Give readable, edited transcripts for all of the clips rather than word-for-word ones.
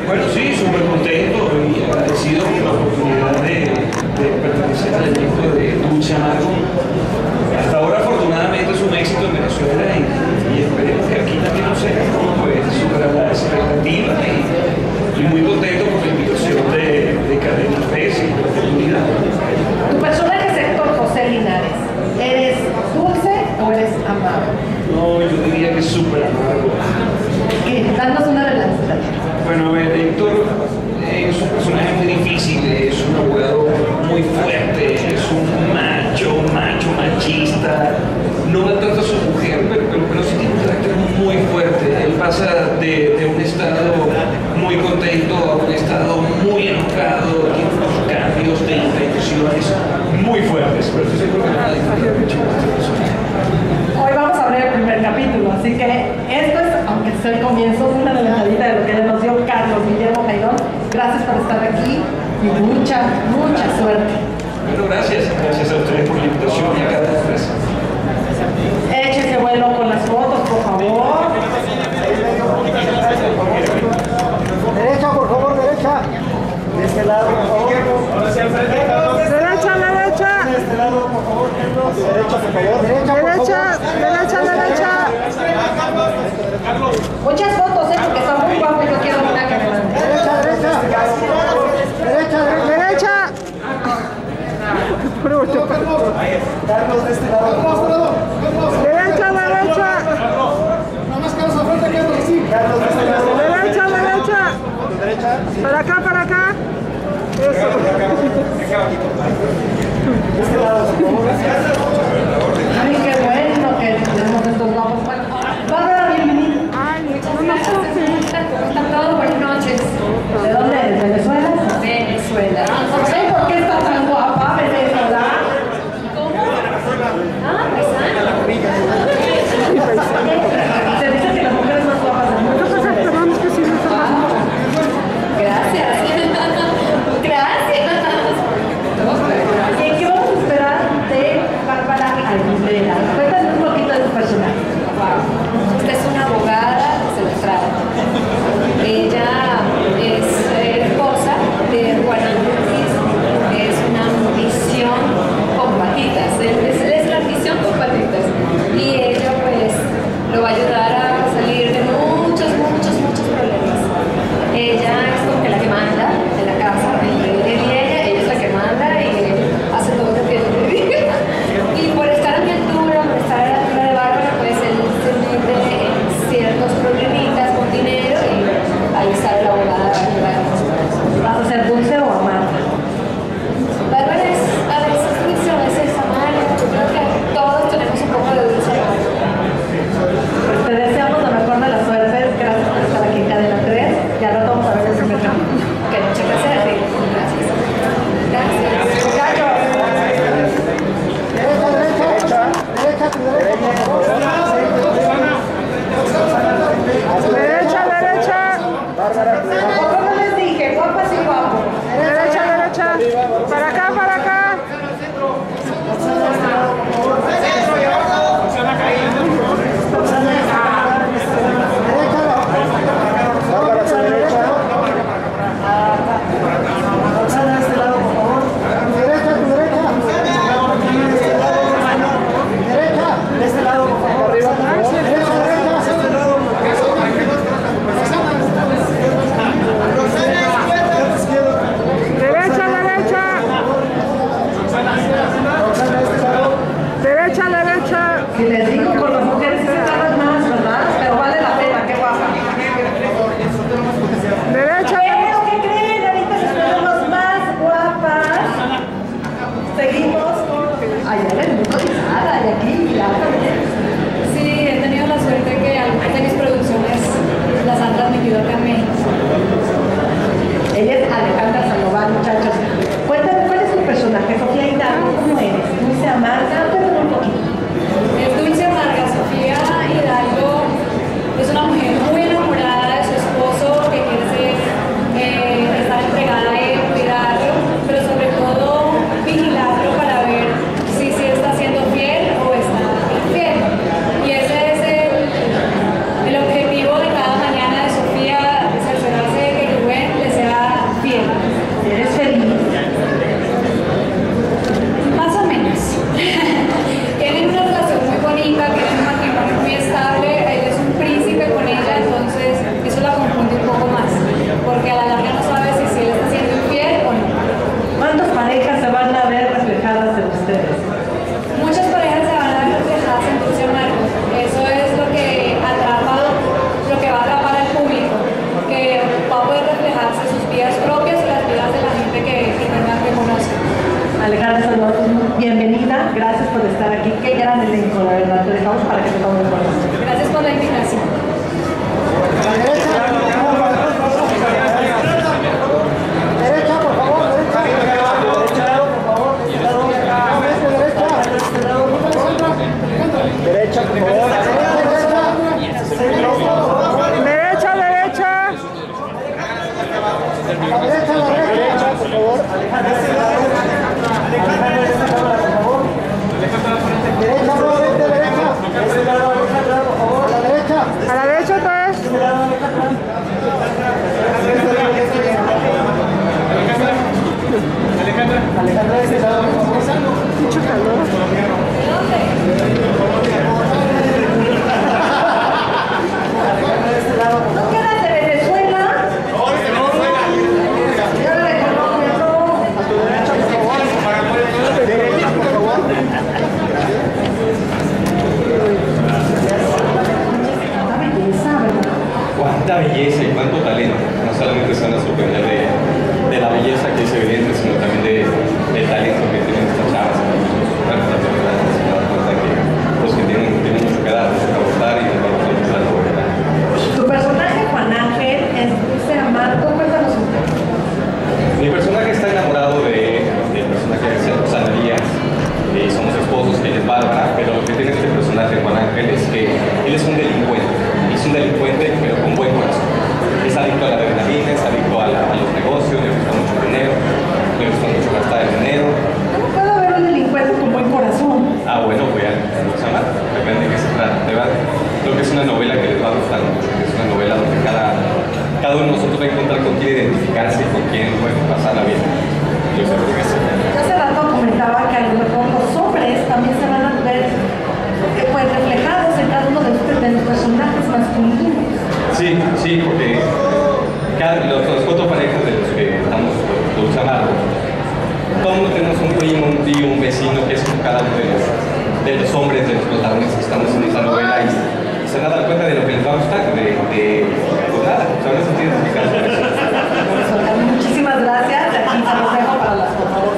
Bueno, sí, súper contento y agradecido por la oportunidad de pertenecer al equipo de Dulce Amargo. Hasta ahora, afortunadamente, es un éxito en Venezuela y esperemos que aquí también no sea pues, superar las expectativas y muy contento por la invitación de Cadena Fest y la oportunidad. Tu personaje es Héctor José Linares. ¿Eres dulce o eres amargo? No, yo diría que es súper amargo. ¿Qué? Danos una de las historias. Bueno, a ver, Héctor es un personaje muy difícil, es un abogado muy fuerte, es un macho, machista. No maltrata a su mujer, pero sí tiene un carácter muy fuerte. Él pasa de un estado muy contento a un estado muy enojado, tiene unos cambios de intenciones muy fuertes. Pero estoy seguro que van a disfrutar mucho de este personaje. Hoy vamos a ver el primer capítulo, así que esto es, aunque sea el comienzo, una adelantadita de lo que ya nos dio Carlos Guillermo Jairón. Gracias por estar aquí y mucha suerte. Bueno, gracias a ustedes por la invitación y a cada empresa. Échese vuelo con las fotos, por favor. Derecha, por favor, derecha. De este lado, por favor. Derecha, derecha. De este lado, por favor, Carlos. Derecha, por favor. Derecha. Muchas fotos, porque está muy guapo y yo quiero una que me mande. Derecha. Carlos, de este lado. Derecha. Nada más Carlos, a frente, Carlos, sí. Carlos, de este lado. Derecha. Derecha. Para acá. Eso. De este lado, por favor. Ay, qué bueno que tenemos estos guapos. Bueno, Bárbara, bienvenida. Ay, no supe. ¿Cómo están todos? Buenas noches. ¿De dónde eres? ¿Venezuela? Venezuela. No sé por qué estás tan guapa, Venezuela. ¿Cómo? Ah, paisana. Se dice que las mujeres más guapas del mundo son Perdón, es que sí me está pasando. Gracias. Gracias. ¿Y qué vamos a esperar de Alejandra, de este lado, por favor. Mucho calor. Alejandra, de este lado, por ¿No favor. quedas de Venezuela? No, de Venezuela. Yo no le conozco. A tu derecha, por favor. Derecha, por favor. Cuánta belleza, ¿verdad? Cuánta belleza y cuánto talento. No solamente se van a sorprender de la belleza que es evidente, sino también del talento que tienen estas chavas. Los que tienen mucho que dar, mucho que aportar y nos vamos a mostrar la verdad. Tu personaje, Juan Ángel, es Dulce Amargo. Cuéntanos un poco. Mi personaje está enamorado del personaje de Susana Díaz. Somos esposos, ella es Bárbara, pero lo que tiene este personaje, Juan Ángel, es que él es un delincuente. Es un delincuente, pero con buen corazón. Es adicto a la adrenalina, es adicto a los negocios, le gusta mucho el dinero, le gusta mucho gastar el dinero. ¿Cómo puede haber un delincuente con buen corazón? Bueno, voy a llamar, depende de qué se trata. Creo que es una novela que les va a gustar mucho. Es una novela donde cada uno de nosotros va a encontrar con quién identificarse y con quién puede pasar la vida. Yo creo que sí. Yo hace rato comentaba que a lo mejor los hombres también se van a ver pues, reflejados en cada uno de los personajes masculinos. Sí, porque los cuatro parejas de los que estamos Dulce Amargo, todo el mundo tenemos un primo, un tío, un vecino que es cada uno de los hombres, de los protagonistas que estamos en esta novela y se van a dar cuenta de lo que les va a gustar, pues nada, se van a sentir identificados con eso. Muchísimas gracias. Aquí se los dejo para las fotos.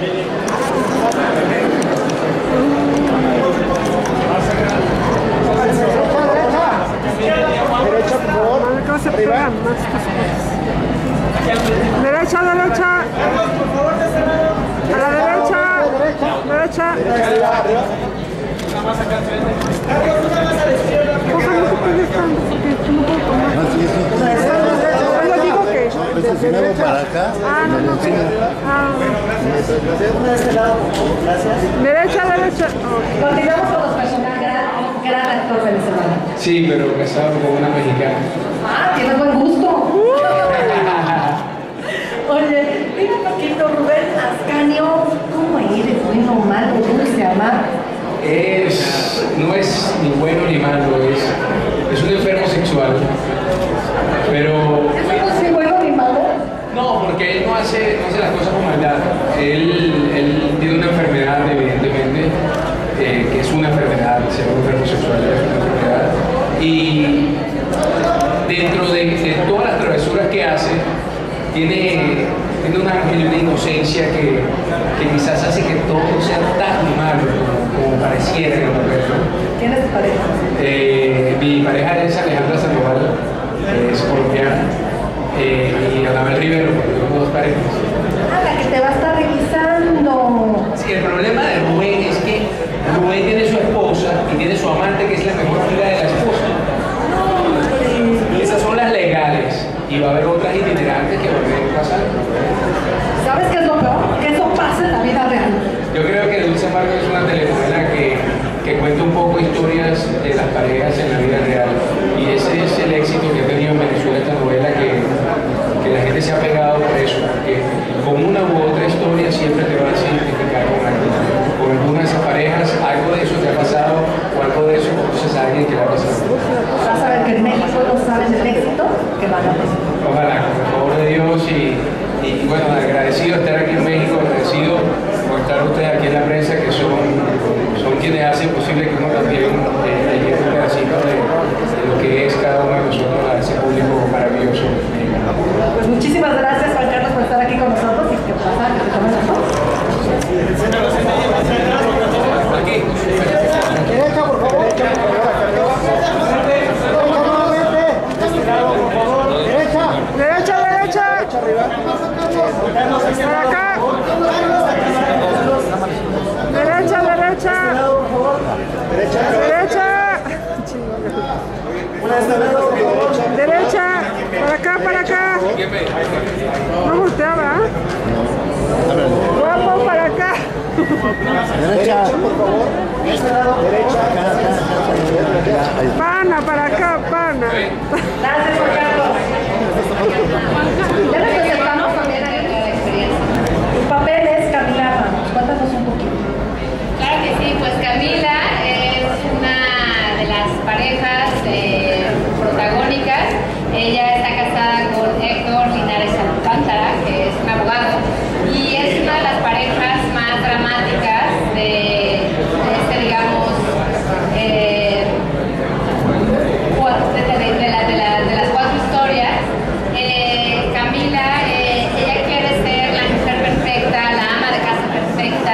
Derecha, por favor. A ver cómo se Arriba. pegan más estas cosas. Derecha, derecha. A la derecha. Derecha. Arriba, arriba. Ojalá no te pegues tanto porque tú no puedo tomar. Yo digo que. Desde derecha. Para acá. Ah, no. De este lado, por favor. Gracias. Derecha, derecha. Ok. Continuamos con los personajes. Gran actor venezolano. Sí, pero casado con una mexicana. Ah, tienes buen gusto. Oye, dime un poquito, Rubén Ascanio, ¿cómo eres? Bueno, malo, dulce, amar. No es ni bueno ni malo, es un enfermo sexual. Pero ¿Eso no es ni bueno ni malo? no, porque él no hace las cosas con maldad. Él tiene una enfermedad, evidentemente, que es una enfermedad, ser un enfermo sexual es una enfermedad. Y dentro de todas las travesuras que hace, tiene una ángel y una inocencia que quizás hace que todo sea tan malo como pareciera en el momento. ¿Quién es tu pareja? Mi pareja es Alejandra Sandoval, es colombiana, y Anabel Rivero, porque tenemos dos parejas. Ah, la que te va a estar requisando. Sí, el problema de Rubén es que Rubén tiene su esposa y tiene su amante que es la mejor amiga de la esposa. Y esas son las legales. Y va a haber otras itinerantes que van a pasar. ¿Sabes qué es lo peor? Que eso pasa en la vida real. Yo creo que Dulce Amargo es una telenovela que cuenta un poco historias de las parejas en la vida real. Y ese es el éxito que ha tenido en Venezuela esta novela, que la gente se ha pegado por eso. Porque con una u otra historia siempre te vas a identificar con alguna. Con alguna de esas parejas, algo de eso te ha pasado o algo de eso conoces a alguien que le ha pasado. Vas a ver que en México no saben el éxito que van a pasar. Ojalá, con el favor de Dios y bueno, agradecido de estar aquí en México, agradecido por estar ustedes aquí en la prensa, que son quienes hacen posible que uno también llegue un pedacito de lo que es cada uno de nosotros a ese público maravilloso. Pues muchísimas gracias, Juan Carlos, por estar aquí con nosotros y que pasa, que te tomen las fotos. Aquí. Derecha, por favor. Derecha nuevamente. De este lado, por favor. Derecha. Derecha, derecha. Derecha arriba. Para acá. Derecha, derecha. Derecha. Derecha. Una de este lado, por favor. Derecha. Para acá, para acá. No volteaba. Guapo, para acá. Derecha, por favor. Derecha. Pana, para acá, pana. Gracias, Juan Carlos. Ya les presentamos también a la experiencia. Tu papel es Camila Ramos. Cuéntanos un poquito. Claro que sí, pues Camila es una de las parejas protagónicas. Ella está casada con Héctor Linares Alcántara, que es un abogado, y es una de las parejas más dramáticas de digamos, de las 4 historias. Camila, ella quiere ser la mujer perfecta, la ama de casa perfecta,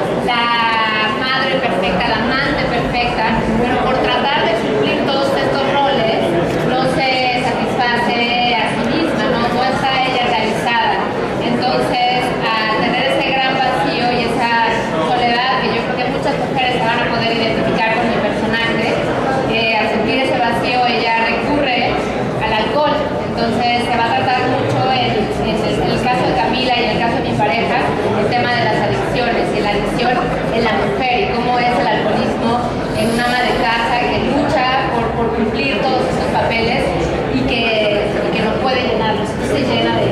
la madre perfecta, la amante perfecta, pero por tratar de cumplir todos estos roles no se satisface a sí misma, no está ella realizada. Entonces, al tener ese gran vacío y esa soledad, que yo creo que muchas mujeres se van a poder identificar con mi personaje, al sentir ese vacío ella recurre al alcohol. Entonces se va a tratar mucho en el caso de Camila y en el caso de mi pareja el tema de las adicciones y la adicción en la mujer y cómo es el alcoholismo en una ama de casa que lucha por cumplir todos estos papeles y que no puede llenarlos, se llena de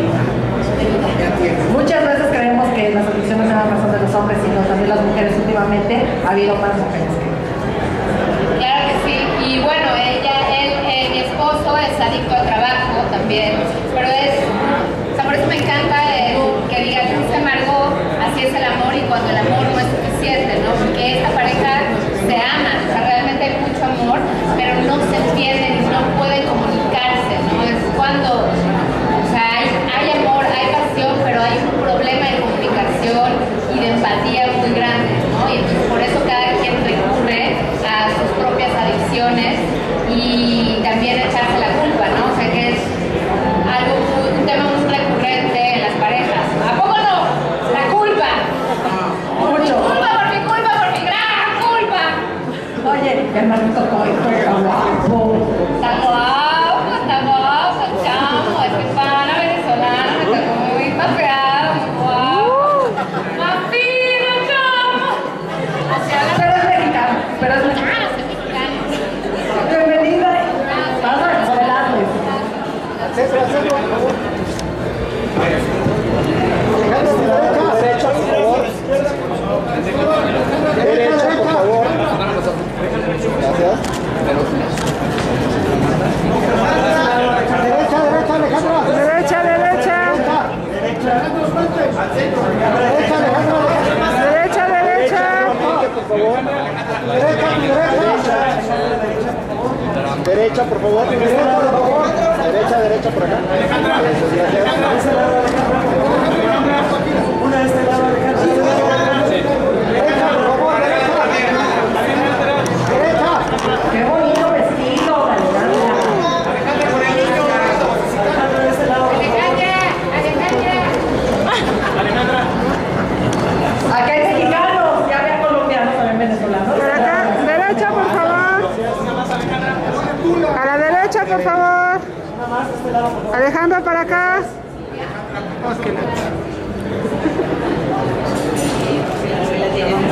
Muchas veces creemos que las adicciones son razón de los hombres, sino también las mujeres. Últimamente ha habido más mujeres. Claro que sí, y bueno, mi esposo es adicto al trabajo también, pero por eso me encanta que diga, dice Margot, así es el amor y cuando el amor no es suficiente, ¿no? Porque esta pareja se ama, o sea, realmente hay mucho amor, pero no se entienden y no pueden comunicarse, ¿no? Es cuando, o sea, hay amor, hay pasión, pero hay un problema de comunicación y de empatía muy grande, ¿no? Y entonces por eso cada quien recurre a sus propias adicciones y también echarse la culpa, ¿no? O sea que es un tema muy recurrente en las parejas. ¿A poco no? La culpa. Mucho. Mi culpa, por mi gran culpa. Oye, hermanito, como está guapo. Está guapo, chamo. Este pana venezolano me está muy mapeado, muy guapo. Más fino, chamo. Pero es mexicano, pero es mexicano. Soy mexicano. Bienvenida. Vamos a revelarles. Acércalo, por favor. Derecha, por favor. Derecha, por favor. Gracias. Derecha, Alejandra. Derecha. Derecha, Derecha, por favor. Derecha, por acá. Una de este lado, Alejandra. Derecha, por favor. Derecha. Qué bonito vestido, Alejandra. Acá hay mexicanos, ya había colombianos, también venezolanos. Por acá, derecha, por favor. A la derecha, por favor. Alejandro, para acá. Tienen